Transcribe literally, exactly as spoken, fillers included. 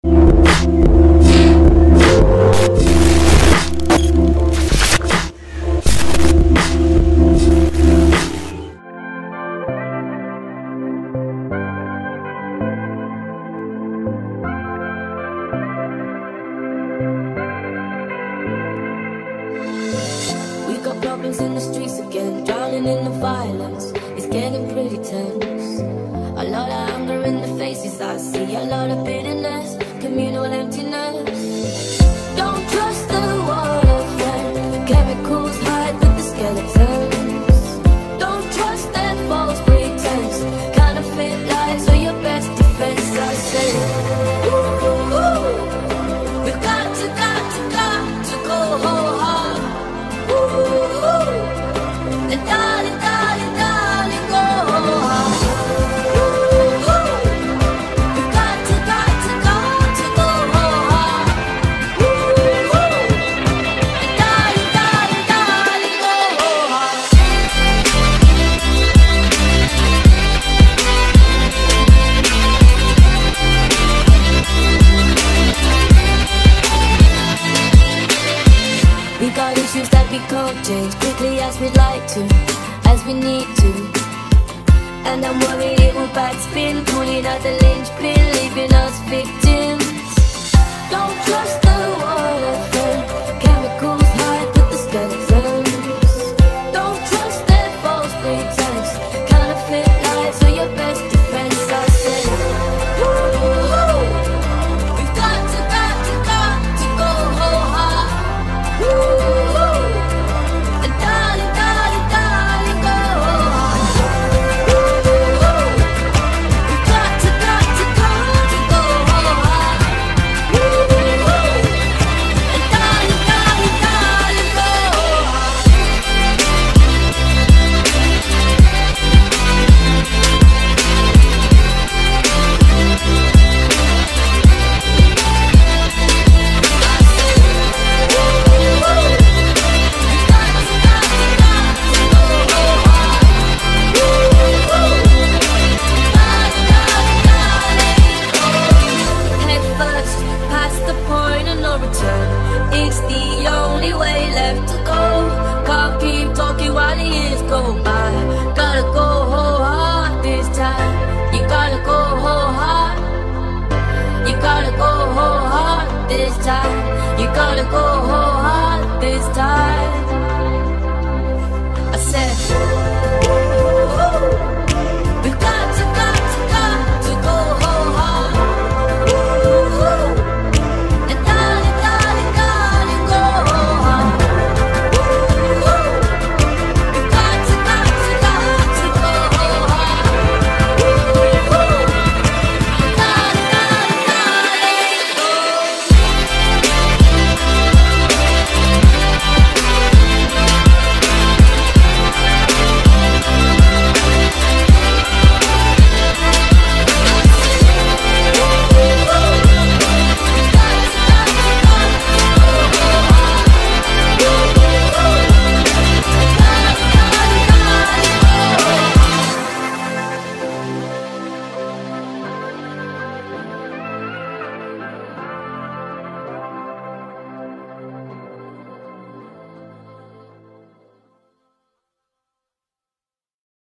Problems in the streets again, drowning in the violence. It's getting pretty tense. A lot of anger in the faces I see, a lot of bitterness, communal emptiness. Don't trust the water friend, chemicals hide with the skeletons. Don't trust that false pretense, counterfeit lies are your best defense. I say, ooh, ooh, we've got to, got to, got to go hard. And darling, darling, darling, go hard. We've got to, got to, got to go hard. And darling, darling, darling, go hard. We got issues that we can't change quickly as we'd like to, as we need to. And I'm worried it will backspin, pulling out the linchpin, leaving us victims. Don't trust the water friend, chemicals hide with the skeletons. Don't trust that false pretense, counterfeit lies are your best defense. I say, ooh, we've got to, got to, got to go hard. And darling, darling, darling, go hard. We've got to, got to, got to go hard. And darling, darling, darling, go hard. Head first, past the point of no return. It's the only way left to go. Can't keep talking while the years go by. Gotta go hard this time. You gotta go hard. You gotta go hard this time. You gotta go hard this time.